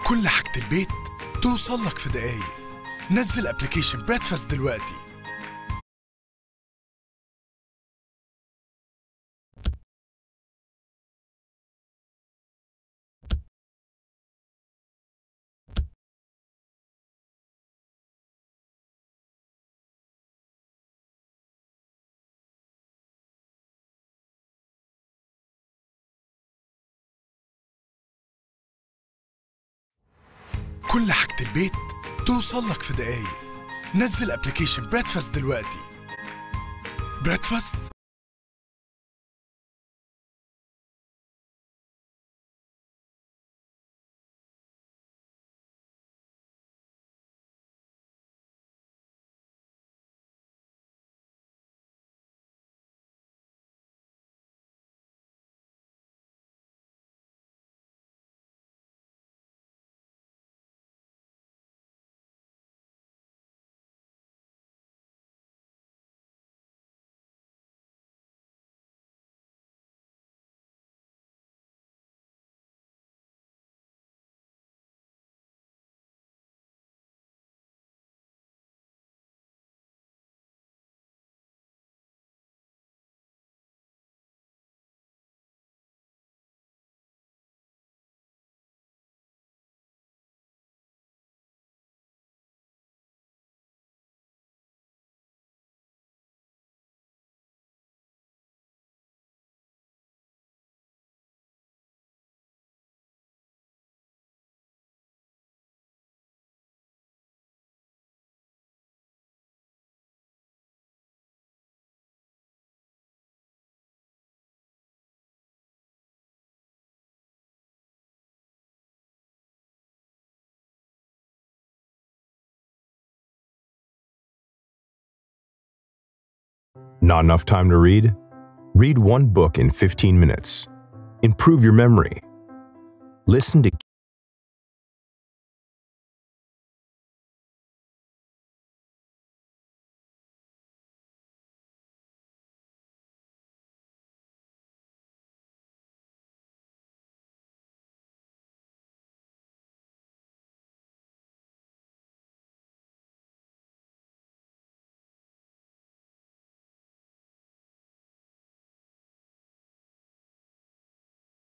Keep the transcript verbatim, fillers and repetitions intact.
كل حاجة البيت توصل لك في دقايق. نزل ابلكيشن بريدفاست دلوقتي. كل حاجة البيت توصل لك في دقايق. نزل ابلكيشن بريدفاست دلوقتي. بريدفاست Not enough time to read? Read one book in fifteen minutes. Improve your memory. Listen to